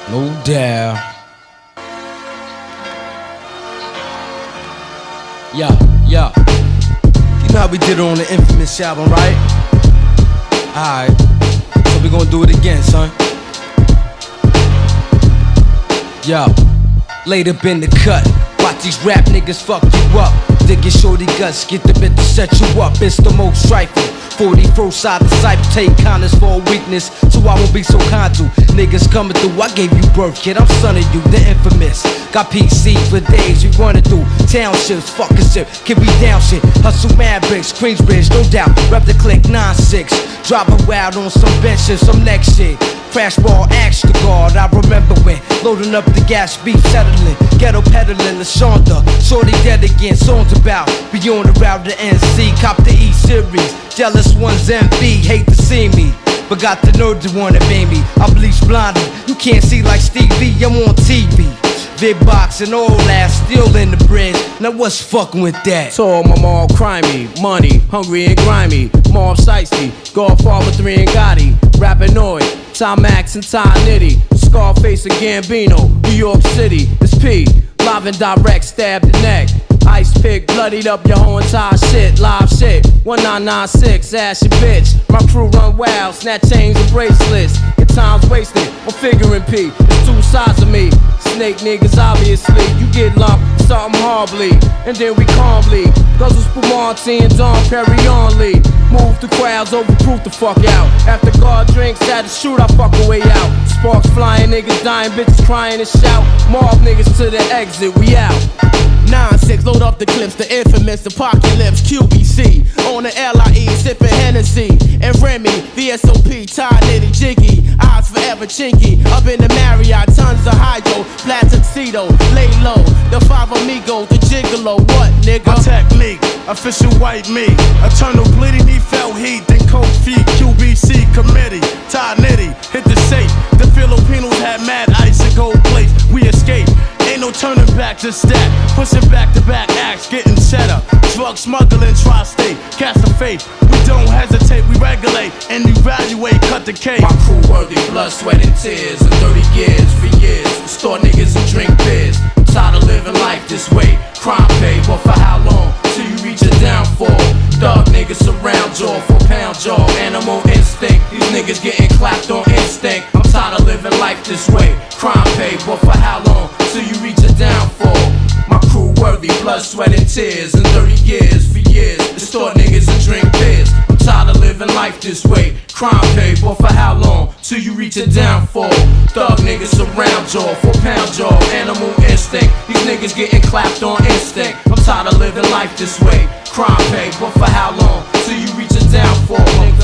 No doubt. Yeah. You know how we did it on the infamous album, right? Alright. So we gonna do it again, son. Yo, laid up in the cut. Watch these rap niggas fuck you up. Digging shorty guts, get the bit to set you up. It's the most trifling. 41st side of sight, take kindness for a weakness, so I won't be so kind to niggas coming through. I gave you birth, kid, I'm son of you, the infamous. Got PC for days, we running through townships, fucking shit, can be down shit. Hustle mad bricks, Queensbridge, no doubt. Rep the click 9-6, dropping wild on some benches, some next shit. Crash ball, axe the guard, I remember when loading up the gas, beef settling, ghetto peddling, LaShonda, shorty dead again, songs about, be on the route to NC, cop the E-series, jealous ones envy, hate to see me, but got the nerve to wanna be me, I bleach blinded, you can't see like Stevie, I'm on TV. Big box and all that, still in the bridge. Now what's fucking with that? Tall, my mom crimey, money, hungry and grimy. Mobb Sightsy, Godfather 3 and Gotti, Rapinoid, Ty Max and Ty Nitty, Scarface and Gambino, New York City, it's P, live and direct, stab the neck. Ice pick, bloodied up your whole entire shit, live shit, 1996, ass your bitch. My crew run wild, snatch chains and bracelets. Your time's wasted, I'm figuring P, it's two sides of me. Snake niggas, obviously, you get lumped, something horribly, and then we calmly guzzle Spumante and Don Perignon. Move the crowds, overproof the fuck out. After God drinks, had to shoot, I fuck a way out. Sparks flying, niggas dying, bitches crying and shout. Mobb niggas to the exit, we out. 9-6, load up the clips, the infamous apocalypse, QBC. On the LIE, sipping Hennessy. And Remy, VSOP, Ty Nitty, Jiggy. Eyes forever chinky. Up in the Marriott, tons of hydro, flat tuxedo. Lay low, the five amigos, the gigolo. What, nigga? My technique, official white meat. Eternal bleeding, he felt heat. Then cold feet, QBC committee. Ty Nitty, hit the safe. The Filipinos had mad ice and gold plates. We escaped. Ain't no turning back, just that. Pushing back-to-back acts, getting set up. Drug smuggling, tri-state, cast of faith. We don't hesitate, we regulate and evaluate, cut the cake. My crew worthy, blood, sweat, and tears. And 30 years, for years, store niggas and drink beers. I'm tired of living life this way. Crime pay, but for how long? Till you reach a downfall. Dog niggas surround jaw for pound jaw. Animal instinct, these niggas getting clapped on instinct. I'm tired of living life this way. Crime pay, but for how long? Till you reach a downfall. My crew worthy, blood, sweat, and tears. And 30 years, for years, distort niggas and drink beers. I'm tired of living life this way. Crime pay, but for how long? Till you reach a downfall. Thug niggas surround jaw, for pound jaw. Animal instinct, these niggas getting clapped on instinct. I'm tired of living life this way. Crime pay, but for how long? Till you reach a downfall.